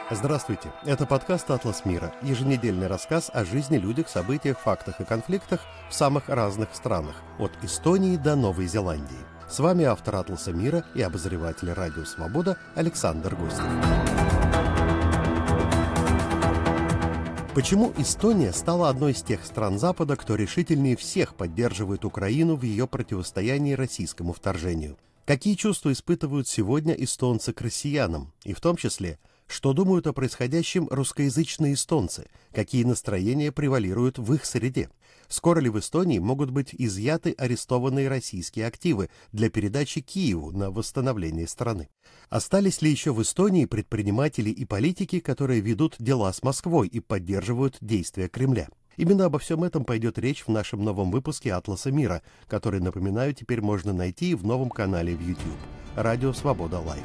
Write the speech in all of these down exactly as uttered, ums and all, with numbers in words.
Здравствуйте, это подкаст «Атлас мира», еженедельный рассказ о жизни, людях, событиях, фактах и конфликтах в самых разных странах, от Эстонии до Новой Зеландии. С вами автор «Атласа мира» и обозреватель «Радио Свобода» Александр Гостев. Почему Эстония стала одной из тех стран Запада, кто решительнее всех поддерживает Украину в ее противостоянии российскому вторжению? Какие чувства испытывают сегодня эстонцы к россиянам? И в том числе, что думают о происходящем русскоязычные эстонцы? Какие настроения превалируют в их среде? Скоро ли в Эстонии могут быть изъяты арестованные российские активы для передачи Киеву на восстановление страны? Остались ли еще в Эстонии предприниматели и политики, которые ведут дела с Москвой и поддерживают действия Кремля? Именно обо всем этом пойдет речь в нашем новом выпуске «Атласа мира», который, напоминаю, теперь можно найти в новом канале в YouTube «Радио Свобода Лайв».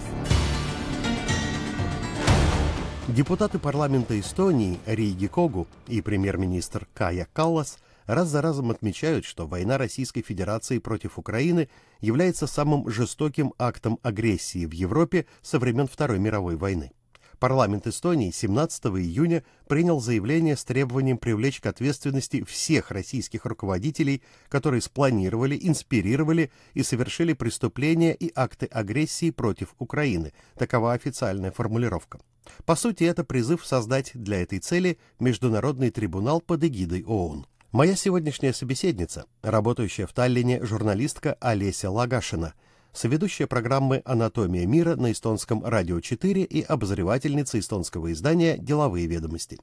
Депутаты парламента Эстонии Рейги Когу и премьер-министр Кая Каллас раз за разом отмечают, что война Российской Федерации против Украины является самым жестоким актом агрессии в Европе со времен Второй мировой войны. Парламент Эстонии семнадцатого июня принял заявление с требованием привлечь к ответственности всех российских руководителей, которые спланировали, инспирировали и совершили преступления и акты агрессии против Украины. Такова официальная формулировка. По сути, это призыв создать для этой цели Международный трибунал под эгидой ООН. Моя сегодняшняя собеседница, работающая в Таллине журналистка Олеся Лагашина, соведущая программы «Анатомия мира» на эстонском радио четыре и обозревательница эстонского издания «Деловые ведомости».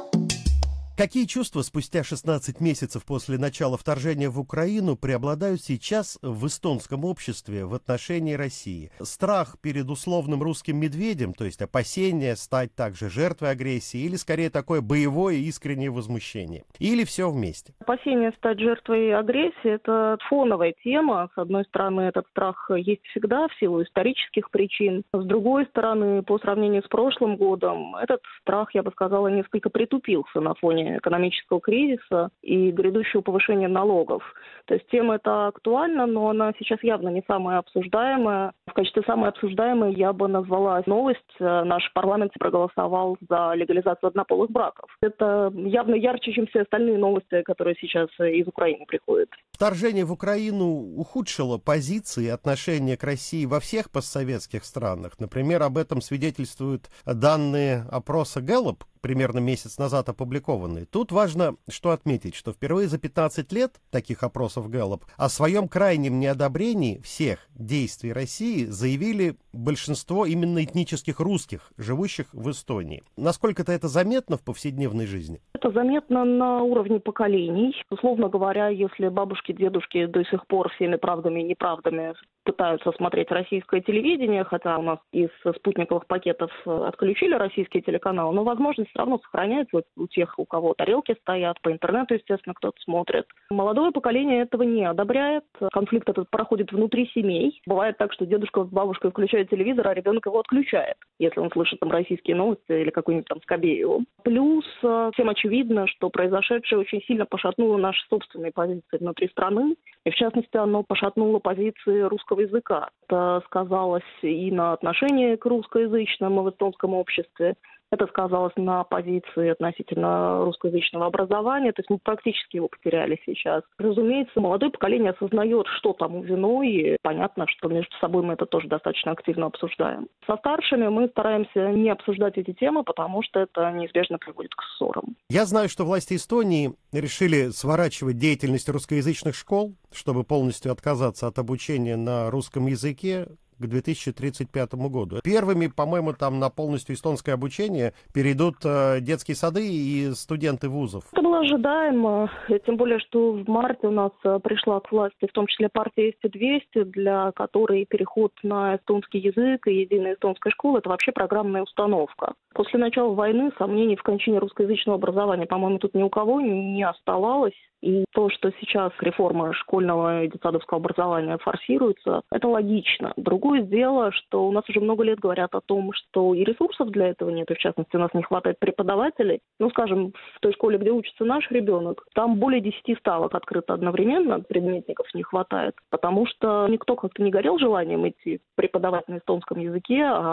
Какие чувства спустя шестнадцать месяцев после начала вторжения в Украину преобладают сейчас в эстонском обществе в отношении России? Страх перед условным русским медведем, то есть опасение стать также жертвой агрессии, или скорее такое боевое искреннее возмущение? Или все вместе? Опасение стать жертвой агрессии – это фоновая тема. С одной стороны, этот страх есть всегда в силу исторических причин. С другой стороны, по сравнению с прошлым годом, этот страх, я бы сказала, несколько притупился на фоне экономического кризиса и грядущего повышения налогов. То есть тема эта актуальна, но она сейчас явно не самая обсуждаемая. В качестве самой обсуждаемой я бы назвала новость. Наш парламент проголосовал за легализацию однополых браков. Это явно ярче, чем все остальные новости, которые сейчас из Украины приходят. Вторжение в Украину ухудшило позиции и отношения к России во всех постсоветских странах. Например, об этом свидетельствуют данные опроса Гэллоп, примерно месяц назад опубликованные. Тут важно что отметить, что впервые за пятнадцать лет таких опросов Гэллоп о своем крайнем неодобрении всех действий России заявили большинство именно этнических русских, живущих в Эстонии. Насколько-то это заметно в повседневной жизни? Это заметно на уровне поколений. Условно говоря, если бабушки, дедушки до сих пор всеми правдами и неправдами пытаются смотреть российское телевидение, хотя у нас из спутниковых пакетов отключили российские телеканалы, но возможность все равно сохраняется у тех, у кого тарелки стоят, по интернету, естественно, кто-то смотрит. Молодое поколение этого не одобряет. Конфликт этот проходит внутри семей. Бывает так, что дедушка с бабушкой включают телевизор, а ребенок его отключает, если он слышит там российские новости или какую-нибудь там Скабееву. Плюс всем очевидно, что произошедшее очень сильно пошатнуло наши собственные позиции внутри страны, и в частности оно пошатнуло позиции русского языка. Это сказалось и на отношении к русскоязычным в эстонском обществе. Это сказалось на позиции относительно русскоязычного образования, то есть мы практически его потеряли сейчас. Разумеется, молодое поколение осознает, что тому виной, и понятно, что между собой мы это тоже достаточно активно обсуждаем. Со старшими мы стараемся не обсуждать эти темы, потому что это неизбежно приводит к ссорам. Я знаю, что власти Эстонии решили сворачивать деятельность русскоязычных школ, чтобы полностью отказаться от обучения на русском языке к две тысячи тридцать пятому году. Первыми, по-моему, там на полностью эстонское обучение перейдут э, детские сады и студенты вузов. Это было ожидаемо, тем более, что в марте у нас пришла к власти в том числе партия Эсти двести, для которой переход на эстонский язык и единая эстонская школа – это вообще программная установка. После начала войны сомнений в кончине русскоязычного образования, по-моему, тут ни у кого не оставалось. И то, что сейчас реформа школьного и детсадовского образования форсируется, это логично. Другое дело, что у нас уже много лет говорят о том, что и ресурсов для этого нет, и в частности у нас не хватает преподавателей. Ну, скажем, в той школе, где учится наш ребенок, там более десяти ставок открыто одновременно, предметников не хватает, потому что никто как-то не горел желанием идти преподавать на эстонском языке, а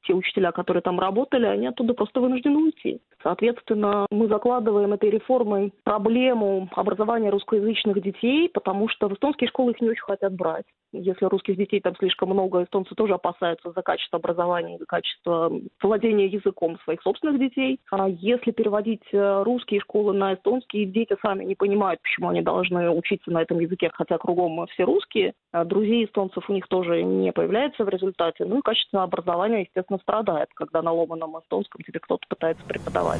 те учителя, которые там работали, они оттуда просто вынуждены уйти. Соответственно, мы закладываем этой реформой проблему образования русскоязычных детей, потому что в эстонские школы их не очень хотят брать. Если русских детей там слишком много, эстонцы тоже опасаются за качество образования, за качество владения языком своих собственных детей. А если переводить русские школы на эстонские, дети сами не понимают, почему они должны учиться на этом языке, хотя кругом все русские. А друзей эстонцев у них тоже не появляется в результате. Ну и качество образования, естественно, страдает, когда на ломаном эстонском тебе кто-то пытается преподавать.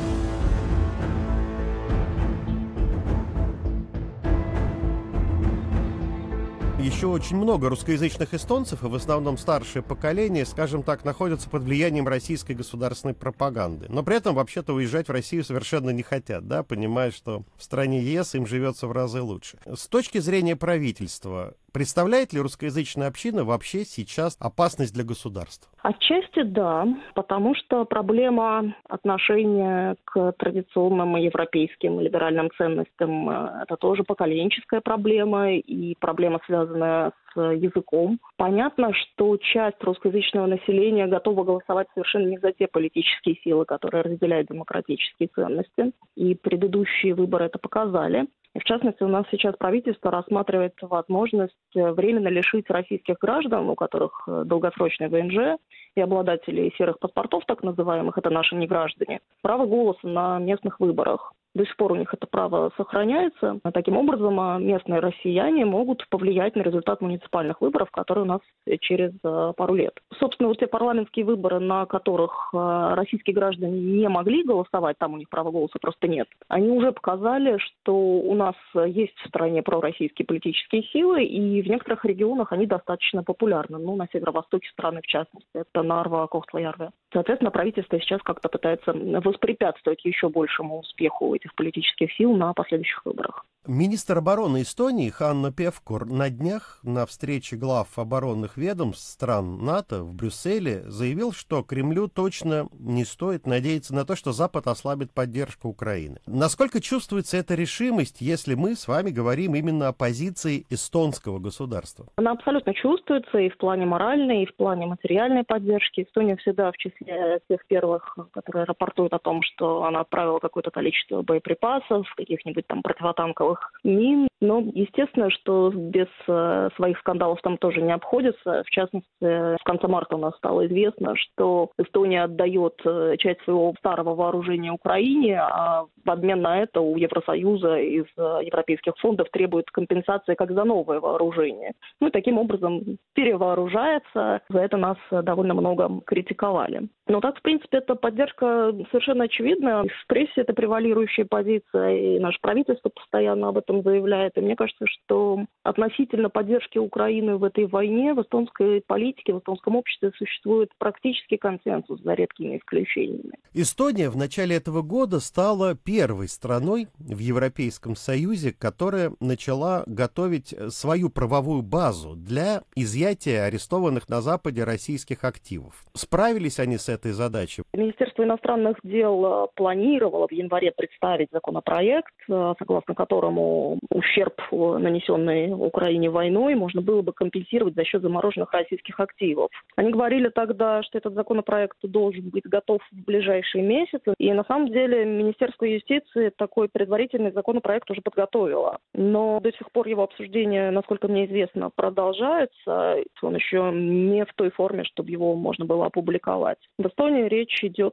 Еще очень много русскоязычных эстонцев, и в основном старшее поколение, скажем так, находятся под влиянием российской государственной пропаганды. Но при этом вообще-то уезжать в Россию совершенно не хотят, да, понимая, что в стране ЕС им живется в разы лучше. С точки зрения правительства, представляет ли русскоязычная община вообще сейчас опасность для государства? Отчасти да, потому что проблема отношения к традиционным европейским либеральным ценностям – это тоже поколенческая проблема и проблема, связанная с языком. Понятно, что часть русскоязычного населения готова голосовать совершенно не за те политические силы, которые разделяют демократические ценности, и предыдущие выборы это показали. И в частности, у нас сейчас правительство рассматривает возможность временно лишить российских граждан, у которых долгосрочный ВНЖ, и обладателей серых паспортов, так называемых, это наши неграждане, право голоса на местных выборах. До сих пор у них это право сохраняется. Таким образом, местные россияне могут повлиять на результат муниципальных выборов, которые у нас через пару лет. Собственно, вот те парламентские выборы, на которых российские граждане не могли голосовать, там у них права голоса просто нет, они уже показали, что у нас есть в стране пророссийские политические силы, и в некоторых регионах они достаточно популярны. Ну, на северо-востоке страны, в частности, это Нарва, Кохтла-Ярве. Соответственно, правительство сейчас как-то пытается воспрепятствовать еще большему успеху этих политических сил на последующих выборах. Министр обороны Эстонии Ханна Певкур на днях на встрече глав оборонных ведомств стран НАТО в Брюсселе заявил, что Кремлю точно не стоит надеяться на то, что Запад ослабит поддержку Украины. Насколько чувствуется эта решимость, если мы с вами говорим именно о позиции эстонского государства? Она абсолютно чувствуется и в плане моральной, и в плане материальной поддержки. Эстония всегда в числе тех первых, которые рапортуют о том, что она отправила какое-то количество боеприпасов, каких-нибудь там противотанковых мин. Но, естественно, что без э, своих скандалов там тоже не обходится. В частности, в конце марта у нас стало известно, что Эстония отдает э, часть своего старого вооружения Украине, а в обмен на это у Евросоюза из э, европейских фондов требует компенсации как за новое вооружение. Ну и таким образом перевооружается. За это нас довольно много критиковали. Но так, в принципе, эта поддержка совершенно очевидна. В прессе это превалирующая позиция, и наше правительство постоянно об этом заявляет. И мне кажется, что относительно поддержки Украины в этой войне в эстонской политике, в эстонском обществе существует практически консенсус, за редкими исключениями. Эстония в начале этого года стала первой страной в Европейском Союзе, которая начала готовить свою правовую базу для изъятия арестованных на Западе российских активов. Справились они с этой задачей? Министерство иностранных дел планировало в январе представить законопроект, согласно которому ущерб, нанесенный Украине войной, можно было бы компенсировать за счет замороженных российских активов. Они говорили тогда, что этот законопроект должен быть готов в ближайшие месяцы. И на самом деле Министерство юстиции такой предварительный законопроект уже подготовило. Но до сих пор его обсуждение, насколько мне известно, продолжается. Он еще не в той форме, чтобы его можно было опубликовать. В Эстонии речь идет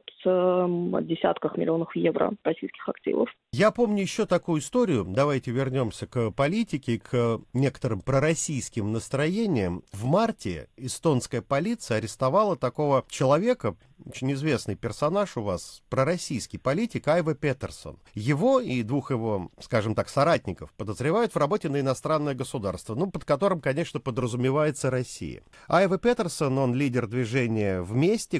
о десятках миллионов евро российских активов. Я помню еще такую историю. Давайте вернемся к политике, к некоторым пророссийским настроениям. В марте эстонская полиция арестовала такого человека, очень известный персонаж у вас, пророссийский политик Айве Петерсон. Его и двух его, скажем так, соратников подозревают в работе на иностранное государство, ну, под которым, конечно, подразумевается Россия. Айве Петерсон, он лидер движения «Вместе», КООС,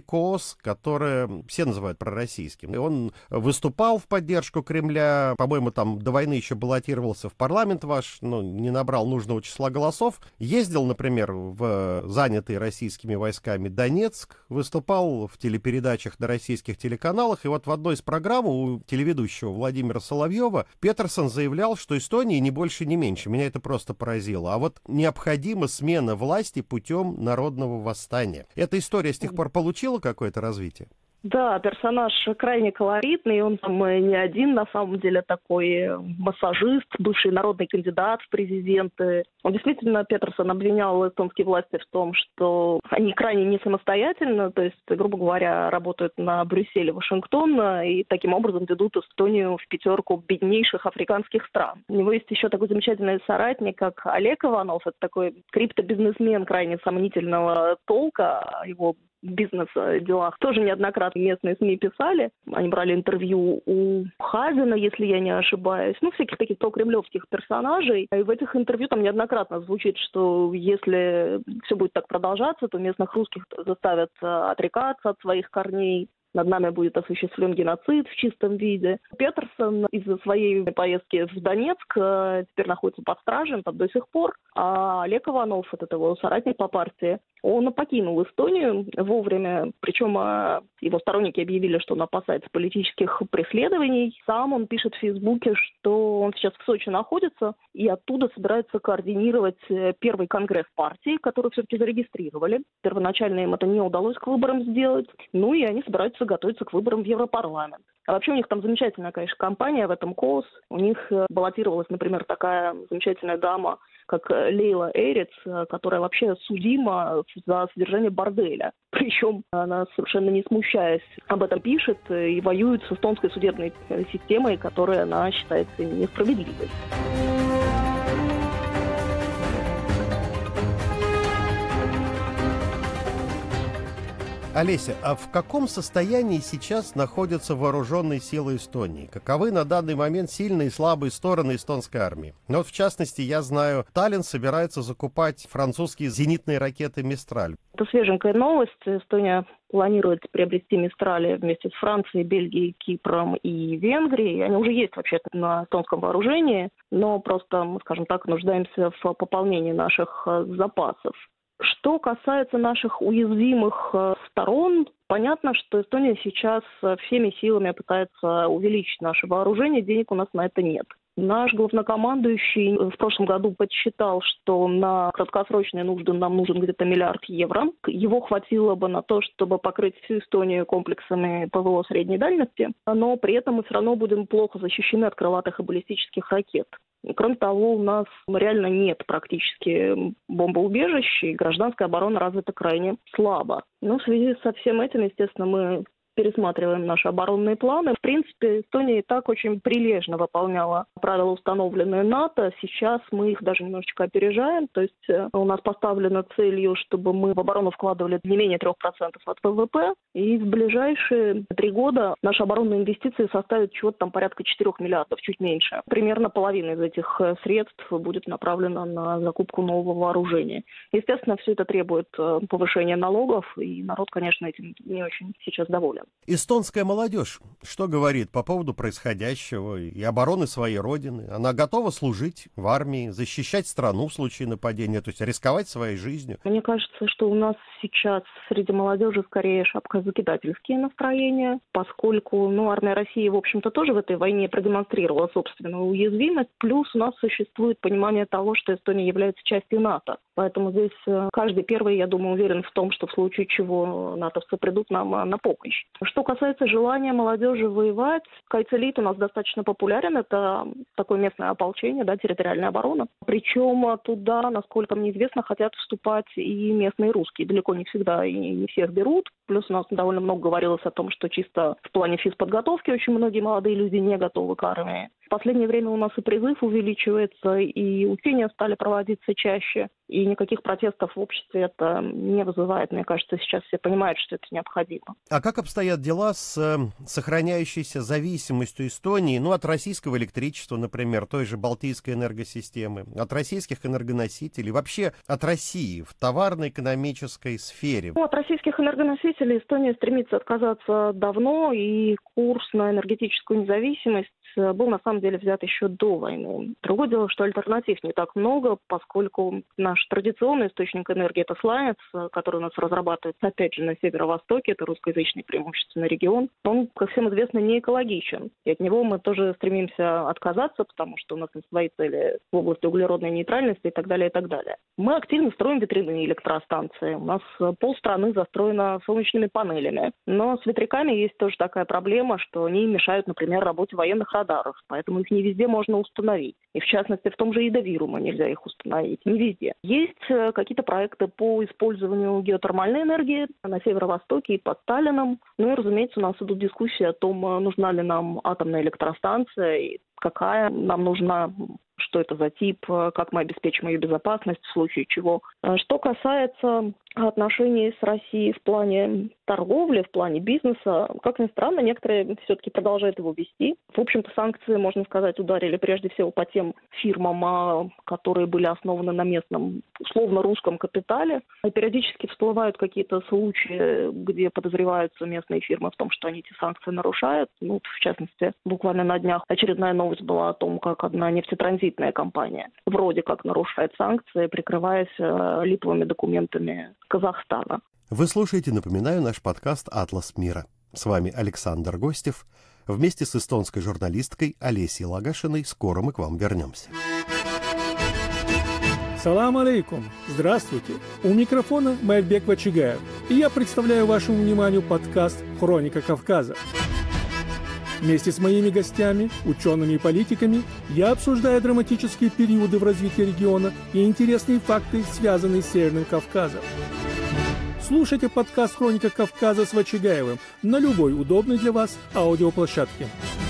ВОЗ, которое все называют пророссийским. И он выступал в поддержку Кремля, по-моему, там до войны еще баллотировался в парламент ваш, но не набрал нужного числа голосов. Ездил, например, в занятый российскими войсками Донецк, выступал в телепередачах на российских телеканалах, и вот в одной из программ у телеведущего Владимира Соловьева Петерсон заявлял, что Эстонии ни больше, ни меньше. Меня это просто поразило. А вот необходима смена власти путем народного восстания. Эта история с тех пор получила какое-то развитие? Да, персонаж крайне колоритный, он там не один, на самом деле, такой массажист, бывший народный кандидат в президенты. Он действительно, Петерсон, обвинял эстонские власти в том, что они крайне не самостоятельно, то есть, грубо говоря, работают на Брюссель и Вашингтон, и таким образом ведут Эстонию в пятерку беднейших африканских стран. У него есть еще такой замечательный соратник, как Олег Иванов, это такой криптобизнесмен крайне сомнительного толка, его бизнес-делах. Тоже неоднократно местные СМИ писали. Они брали интервью у Хазина, если я не ошибаюсь. Ну, всяких таких прокремлевских персонажей. И в этих интервью там неоднократно звучит, что если все будет так продолжаться, то местных русских заставят отрекаться от своих корней. Над нами будет осуществлен геноцид в чистом виде. Петерсон из-за своей поездки в Донецк теперь находится под стражей, там до сих пор. А Олег Иванов, этот его соратник по партии, он покинул Эстонию вовремя. Причем его сторонники объявили, что он опасается политических преследований. Сам он пишет в Фейсбуке, что он сейчас в Сочи находится и оттуда собирается координировать первый конгресс партии, который все-таки зарегистрировали. Первоначально им это не удалось к выборам сделать. Ну и они собираются готовиться к выборам в Европарламент. А вообще у них там замечательная, конечно, кампания в этом КОС. У них баллотировалась, например, такая замечательная дама, как Лейла Эриц, которая вообще судима за содержание борделя. Причем она, совершенно не смущаясь, об этом пишет и воюет с эстонской судебной системой, которая она считается несправедливой. Олеся, а в каком состоянии сейчас находятся вооруженные силы Эстонии? Каковы на данный момент сильные и слабые стороны эстонской армии? Ну вот, в частности, я знаю, Таллин собирается закупать французские зенитные ракеты «Мистраль». Это свеженькая новость. Эстония планирует приобрести «Мистрали» вместе с Францией, Бельгией, Кипром и Венгрией. Они уже есть вообще-то на эстонском вооружении, но просто, мы, скажем так, нуждаемся в пополнении наших запасов. Что касается наших уязвимых сторон, понятно, что Эстония сейчас всеми силами пытается увеличить наше вооружение, денег у нас на это нет. Наш главнокомандующий в прошлом году подсчитал, что на краткосрочные нужды нам нужен где-то миллиард евро. Его хватило бы на то, чтобы покрыть всю Эстонию комплексами ПВО средней дальности, но при этом мы все равно будем плохо защищены от крылатых и баллистических ракет. Кроме того, у нас реально нет практически бомбоубежищ, и гражданская оборона развита крайне слабо. Но в связи со всем этим, естественно, мы пересматриваем наши оборонные планы. В принципе, Эстония и так очень прилежно выполняла правила, установленные НАТО. Сейчас мы их даже немножечко опережаем. То есть у нас поставлена целью, чтобы мы в оборону вкладывали не менее трех процентов от ВВП. И в ближайшие три года наши оборонные инвестиции составят чего-то там порядка четырех миллиардов, чуть меньше. Примерно половина из этих средств будет направлена на закупку нового вооружения. Естественно, все это требует повышения налогов, и народ, конечно, этим не очень сейчас доволен. Эстонская молодежь что говорит по поводу происходящего и обороны своей родины? Она готова служить в армии, защищать страну в случае нападения, то есть рисковать своей жизнью? Мне кажется, что у нас сейчас среди молодежи скорее шапкозакидательские настроения, поскольку ну, армия России, в общем-то, тоже в этой войне продемонстрировала собственную уязвимость. Плюс у нас существует понимание того, что Эстония является частью НАТО. Поэтому здесь каждый первый, я думаю, уверен в том, что в случае чего натовцы придут нам на помощь. Что касается желания молодежи воевать, Кайцелит у нас достаточно популярен. Это такое местное ополчение, да, территориальная оборона. Причем туда, насколько мне известно, хотят вступать и местные русские. Далеко не всегда и не всех берут. Плюс у нас довольно много говорилось о том, что чисто в плане физподготовки очень многие молодые люди не готовы к армии. В последнее время у нас и призыв увеличивается, и учения стали проводиться чаще, и никаких протестов в обществе это не вызывает. Мне кажется, сейчас все понимают, что это необходимо. А как обстоят дела с э, сохраняющейся зависимостью Эстонии, ну, от российского электричества, например, той же Балтийской энергосистемы, от российских энергоносителей, вообще от России в товарно-экономической сфере? Ну, от российских энергоносителей Эстония стремится отказаться давно, и курс на энергетическую независимость был на самом деле взят еще до войны. Другое дело, что альтернатив не так много, поскольку наш традиционный источник энергии — это сланец, который у нас разрабатывается, опять же, на северо-востоке, это русскоязычный преимущественно регион. Он, как всем известно, не экологичен, и от него мы тоже стремимся отказаться, потому что у нас есть свои цели в области углеродной нейтральности и так далее, и так далее. Мы активно строим ветряные электростанции. У нас полстраны застроено солнечными панелями. Но с ветряками есть тоже такая проблема, что они мешают, например, работе военных радаров, поэтому их не везде можно установить. И в частности, в том же Идавируме нельзя их установить, не везде. Есть какие-то проекты по использованию геотермальной энергии на северо-востоке и под Таллином. Ну и, разумеется, у нас идут дискуссии о том, нужна ли нам атомная электростанция и какая нам нужна, что это за тип, как мы обеспечим ее безопасность в случае чего. Что касается отношений с Россией в плане торговли, в плане бизнеса, как ни странно, некоторые все-таки продолжают его вести. В общем-то, санкции, можно сказать, ударили прежде всего по тем фирмам, которые были основаны на местном, условно, русском капитале. И периодически всплывают какие-то случаи, где подозреваются местные фирмы в том, что они эти санкции нарушают. Ну, в частности, буквально на днях очередная новость была о том, как одна нефтетранзитная компания вроде как нарушает санкции, прикрываясь липовыми документами Казахстана. Вы слушаете, напоминаю, наш подкаст «Атлас мира». С вами Александр Гостев. Вместе с эстонской журналисткой Олесей Лагашиной скоро мы к вам вернемся. Салам алейкум! Здравствуйте! У микрофона Майрбек Вачигаев, и я представляю вашему вниманию подкаст «Хроника Кавказа». Вместе с моими гостями, учеными и политиками, я обсуждаю драматические периоды в развитии региона и интересные факты, связанные с Северным Кавказом. Слушайте подкаст «Хроника Кавказа» с Вачигаевым на любой удобной для вас аудиоплощадке.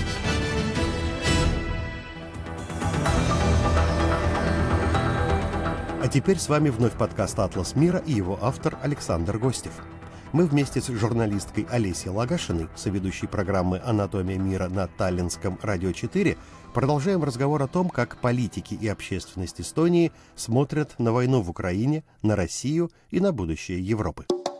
А теперь с вами вновь подкаст «Атлас мира» и его автор Александр Гостев. Мы вместе с журналисткой Олесей Лагашиной, соведущей программы «Анатомия мира» на Таллинском радио четыре, продолжаем разговор о том, как политики и общественность Эстонии смотрят на войну в Украине, на Россию и на будущее Европы.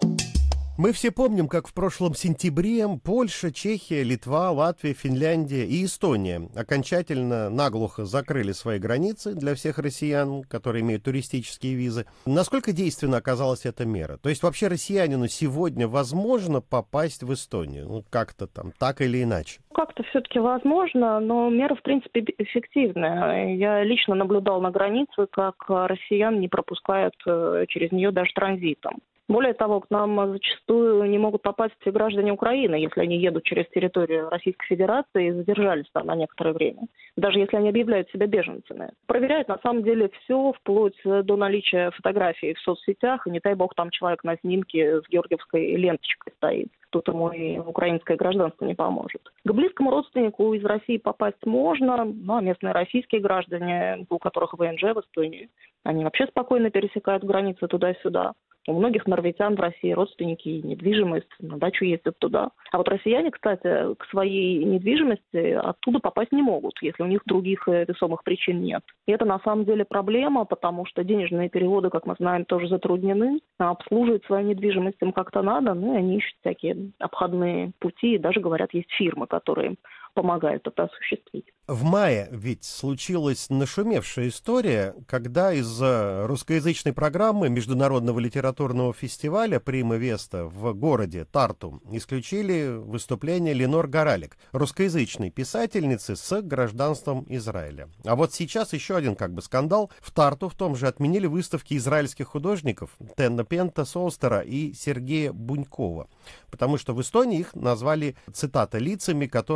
Мы все помним, как в прошлом сентябре Польша, Чехия, Литва, Латвия, Финляндия и Эстония окончательно наглухо закрыли свои границы для всех россиян, которые имеют туристические визы. Насколько действенна оказалась эта мера? То есть вообще россиянину сегодня возможно попасть в Эстонию? Ну, как-то там, так или иначе? Как-то все-таки возможно, но мера, в принципе, эффективная. Я лично наблюдал на границе, как россиян не пропускают через нее даже транзитом. Более того, к нам зачастую не могут попасть граждане Украины, если они едут через территорию Российской Федерации и задержались там на некоторое время, даже если они объявляют себя беженцами. Проверяют на самом деле все, вплоть до наличия фотографий в соцсетях, и не дай бог там человек на снимке с георгиевской ленточкой стоит. Тут ему и украинское гражданство не поможет. К близкому родственнику из России попасть можно, ну а местные российские граждане, у которых ВНЖ в Эстонии, они вообще спокойно пересекают границы туда-сюда. У многих норвегиян в России родственники и недвижимость, на дачу ездят туда. А вот россияне, кстати, к своей недвижимости оттуда попасть не могут, если у них других весомых причин нет. И это на самом деле проблема, потому что денежные переводы, как мы знаем, тоже затруднены. А обслуживать свою недвижимость им как-то надо, ну и они ищут всякие обходные пути. И даже, говорят, есть фирмы, которые помогают это осуществить. В мае ведь случилась нашумевшая история, когда из русскоязычной программы Международного литературного фестиваля «Прима Веста» в городе Тарту исключили выступление Ленор Горалик, русскоязычной писательницы с гражданством Израиля. А вот сейчас еще один как бы скандал. В Тарту в том же отменили выставки израильских художников Тенна Пента Солстера и Сергея Бунькова, потому что в Эстонии их назвали, цитата, лицами, которые определяют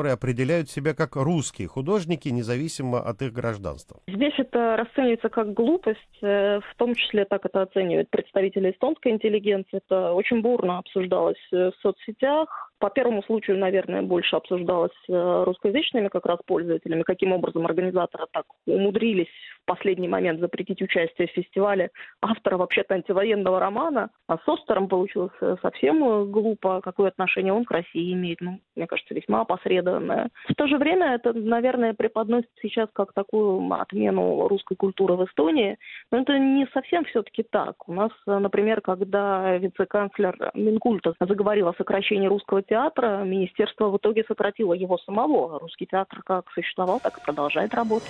определяют себя как русские художники, независимо от их гражданства? Здесь это расценивается как глупость, в том числе так это оценивают представители эстонской интеллигенции. Это очень бурно обсуждалось в соцсетях. По первому случаю, наверное, больше обсуждалось русскоязычными как раз пользователями, каким образом организаторы так умудрились в последний момент запретить участие в фестивале автора вообще-то антивоенного романа. А с Остером получилось совсем глупо. Какое отношение он к России имеет? Ну, мне кажется, весьма опосредованное. В то же время это, наверное, преподносится сейчас как такую отмену русской культуры в Эстонии. Но это не совсем все-таки так. У нас, например, когда вице-канцлер Минкульта заговорил о сокращении русского театра, министерство в итоге сократило его самого. Русский театр как существовал, так и продолжает работать.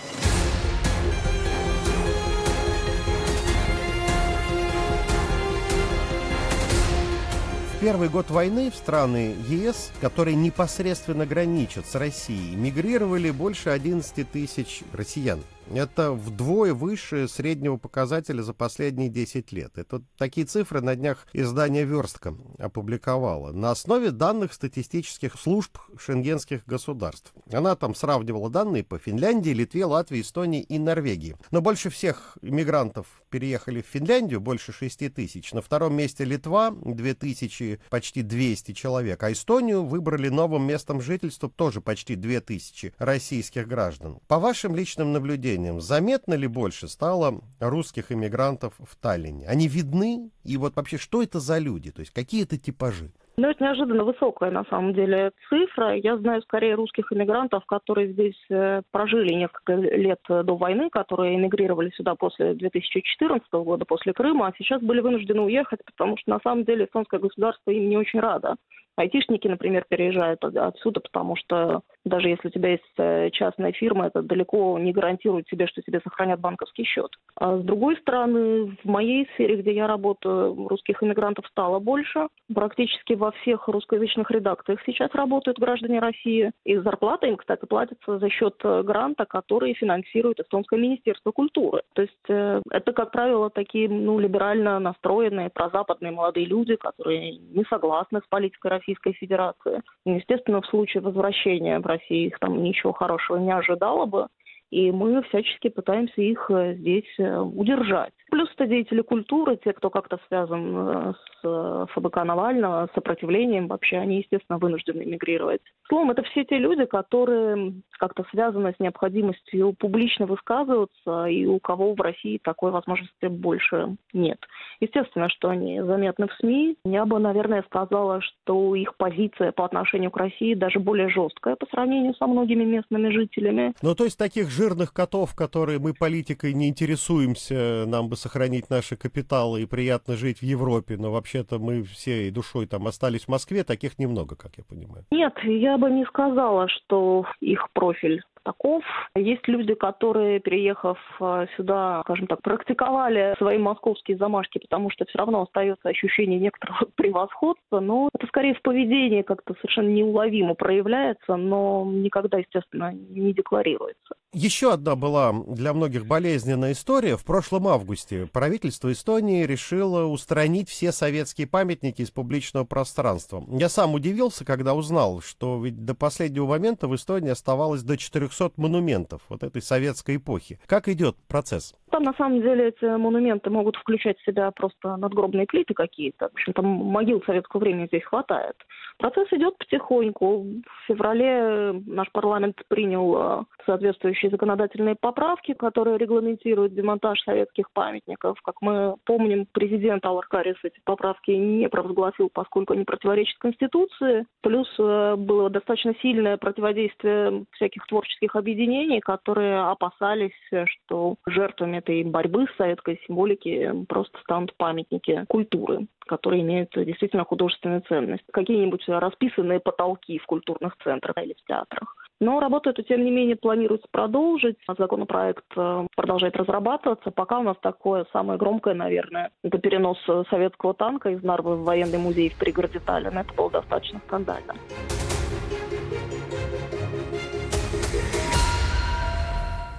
В первый год войны в страны ЕС, которые непосредственно граничат с Россией, мигрировали больше одиннадцати тысяч россиян. Это вдвое выше среднего показателя за последние десять лет. Это такие цифры на днях издание «Верстка» опубликовало на основе данных статистических служб шенгенских государств. Она там сравнивала данные по Финляндии, Литве, Латвии, Эстонии и Норвегии. Но больше всех иммигрантов переехали в Финляндию, больше шести тысяч. На втором месте Литва, две тысячи, почти двести человек. А Эстонию выбрали новым местом жительства тоже почти две тысячи российских граждан. По вашим личным наблюдениям, заметно ли больше стало русских иммигрантов в Таллине? Они видны? И вот вообще, что это за люди? То есть какие это типажи? Ну, это неожиданно высокая, на самом деле, цифра. Я знаю скорее русских иммигрантов, которые здесь прожили несколько лет до войны, которые эмигрировали сюда после две тысячи четырнадцатого года, после Крыма, а сейчас были вынуждены уехать, потому что, на самом деле, эстонское государство им не очень радо. Айтишники, например, переезжают отсюда, потому что даже если у тебя есть частная фирма, это далеко не гарантирует тебе, что тебе сохранят банковский счет. А с другой стороны, в моей сфере, где я работаю, русских иммигрантов стало больше. Практически во всех русскоязычных редакциях сейчас работают граждане России. И зарплата им, кстати, платится за счет гранта, который финансирует Эстонское министерство культуры. То есть э, это, как правило, такие ну, либерально настроенные, прозападные молодые люди, которые не согласны с политикой Российской Федерации. И, естественно, в случае возвращения в Россию их там ничего хорошего не ожидало бы. И мы всячески пытаемся их здесь удержать. Плюс это деятели культуры, те, кто как-то связан с ФБК Навального, с сопротивлением, вообще они, естественно, вынуждены эмигрировать. Словом, это все те люди, которые как-то связаны с необходимостью публично высказываться, и у кого в России такой возможности больше нет. Естественно, что они заметны в СМИ. Я бы, наверное, сказала, что их позиция по отношению к России даже более жесткая по сравнению со многими местными жителями. Ну, то есть таких жирных котов, которые мы политикой не интересуемся, нам бы сохранить наши капиталы и приятно жить в Европе, но вообще-то мы всей душой там остались в Москве, таких немного, как я понимаю. Нет, я бы не сказала, что их профиль таков. Есть люди, которые, переехав сюда, скажем так, практиковали свои московские замашки, потому что все равно остается ощущение некоторого превосходства, но это скорее в поведении как-то совершенно неуловимо проявляется, но никогда, естественно, не декларируется. Еще одна была для многих болезненная история. В прошлом августе правительство Эстонии решило устранить все советские памятники из публичного пространства. Я сам удивился, когда узнал, что ведь до последнего момента в Эстонии оставалось до четырехсот монументов вот этой советской эпохи. Как идет процесс? Там, на самом деле, эти монументы могут включать в себя просто надгробные плиты какие-то. В общем, там могил советского времени здесь хватает. Процесс идет потихоньку. В феврале наш парламент принял соответствующие законодательные поправки, которые регламентируют демонтаж советских памятников. Как мы помним, президент Алар Карис эти поправки не провозгласил, поскольку они противоречат Конституции. Плюс было достаточно сильное противодействие всяких творческих объединений, которые опасались, что жертвами этой борьбы с советской символики просто станут памятники культуры, которые имеют действительно художественную ценность. Какие-нибудь расписанные потолки в культурных центрах или в театрах. Но работу эту, тем не менее, планируется продолжить. Законопроект продолжает разрабатываться. Пока у нас такое самое громкое, наверное, это перенос советского танка из Нарвы в военный музей в пригороде Таллина. Это было достаточно скандально.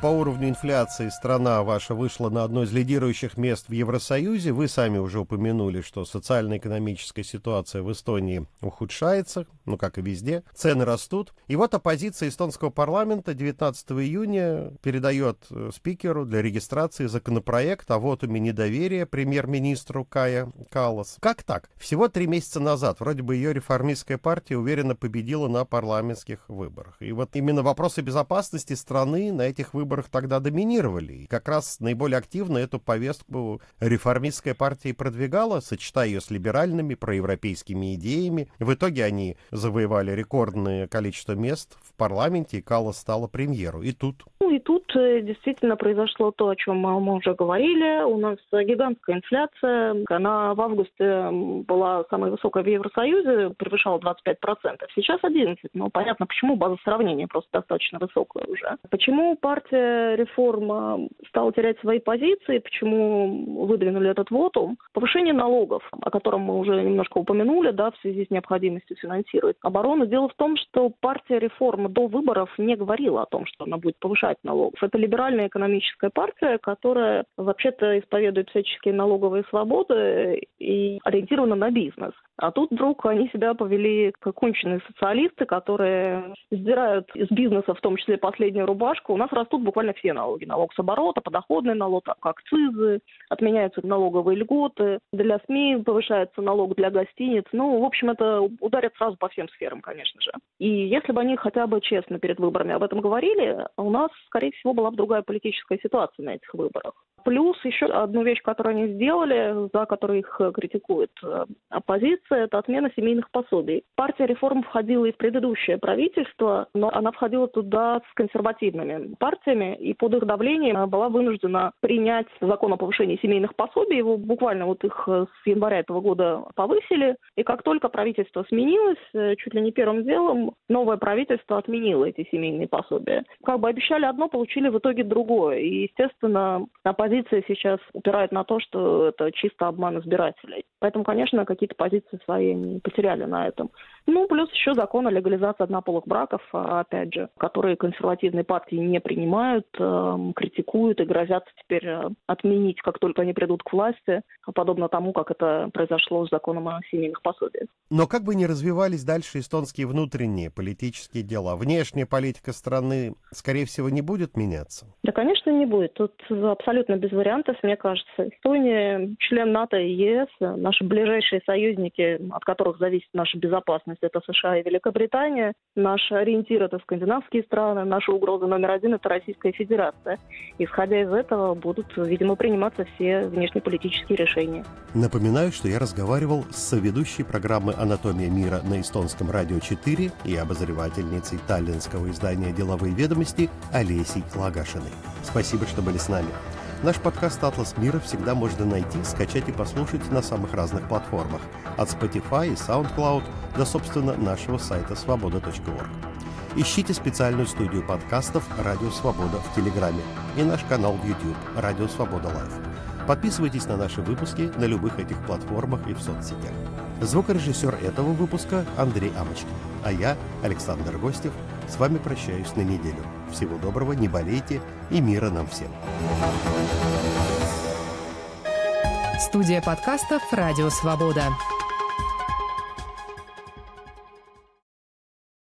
по уровню инфляции страна ваша вышла на одно из лидирующих мест в Евросоюзе. Вы сами уже упомянули, что социально-экономическая ситуация в Эстонии ухудшается, ну как и везде, цены растут. И вот оппозиция эстонского парламента девятнадцатого июня передает спикеру для регистрации законопроект о вотуме недоверия премьер-министру Кая Каллас. Как так? Всего три месяца назад вроде бы ее реформистская партия уверенно победила на парламентских выборах. И вот именно вопросы безопасности страны на этих выборах тогда доминировали. И как раз наиболее активно эту повестку реформистская партия и продвигала, сочетая ее с либеральными, проевропейскими идеями. В итоге они завоевали рекордное количество мест в парламенте, и Каллас стала премьеру. И тут... Ну и тут действительно произошло то, о чем мы уже говорили. У нас гигантская инфляция. Она в августе была самой высокой в Евросоюзе, превышала двадцать пять процентов. Сейчас одиннадцать процентов. Ну, понятно, почему. База сравнения просто достаточно высокая уже. Почему партия реформ стала терять свои позиции? Почему выдвинули этот вотум? Повышение налогов, о котором мы уже немножко упомянули, да, в связи с необходимостью финансировать оборону. Дело в том, что партия реформ до выборов не говорила о том, что она будет повышать налогов. Это либеральная экономическая партия, которая вообще-то исповедует всяческие налоговые свободы и ориентирована на бизнес. А тут вдруг они себя повели как конченые социалисты, которые сдирают из бизнеса, в том числе последнюю рубашку. У нас растут буквально все налоги. Налог с оборота, подоходный налог, акцизы, отменяются налоговые льготы. Для СМИ повышается налог для гостиниц. Ну, в общем, это ударит сразу по всем сферам, конечно же. И если бы они хотя бы честно перед выборами об этом говорили, у нас, скорее всего, была бы другая политическая ситуация на этих выборах. Плюс еще одну вещь, которую они сделали, за которую их критикует оппозиция, это отмена семейных пособий. Партия реформ входила и в предыдущее правительство, но она входила туда с консервативными партиями, и под их давлением была вынуждена принять закон о повышении семейных пособий. Его буквально вот их с января этого года повысили, и как только правительство сменилось, чуть ли не первым делом новое правительство отменило эти семейные пособия. Как бы обещали одно, получили в итоге другое. И, естественно, оппозиция сейчас упирает на то, что это чисто обман избирателей. Поэтому, конечно, какие-то позиции свои они потеряли на этом. Ну, плюс еще закон о легализации однополых браков, опять же, которые консервативные партии не принимают, э, критикуют и грозятся теперь отменить, как только они придут к власти, подобно тому, как это произошло с законом о семейных пособиях. Но как бы ни развивались дальше эстонские внутренние политические дела, внешняя политика страны, скорее всего, не будет меняться? Да, конечно, не будет. Тут абсолютно без вариантов, мне кажется. Эстония член НАТО и ЕС, наши ближайшие союзники, от которых зависит наша безопасность, это США и Великобритания. Наш ориентир — это скандинавские страны. Наша угроза номер один — это Российская Федерация. Исходя из этого, будут, видимо, приниматься все внешнеполитические решения. Напоминаю, что я разговаривал с соведущей программы «Анатомия мира» на эстонском радио четыре и обозревательницей таллинского издания «Деловые ведомости» Олесей Лагашиной. Спасибо, что были с нами. Наш подкаст «Атлас мира» всегда можно найти, скачать и послушать на самых разных платформах. От Spotify и SoundCloud до, собственно, нашего сайта свобода точка орг. Ищите специальную студию подкастов «Радио Свобода» в Телеграме и наш канал в YouTube «Радио Свобода Лайв». Подписывайтесь на наши выпуски на любых этих платформах и в соцсетях. Звукорежиссер этого выпуска Андрей Амочкин. А я, Александр Гостев, с вами прощаюсь на неделю. Всего доброго, не болейте и мира нам всем. Студия подкастов «Радио Свобода».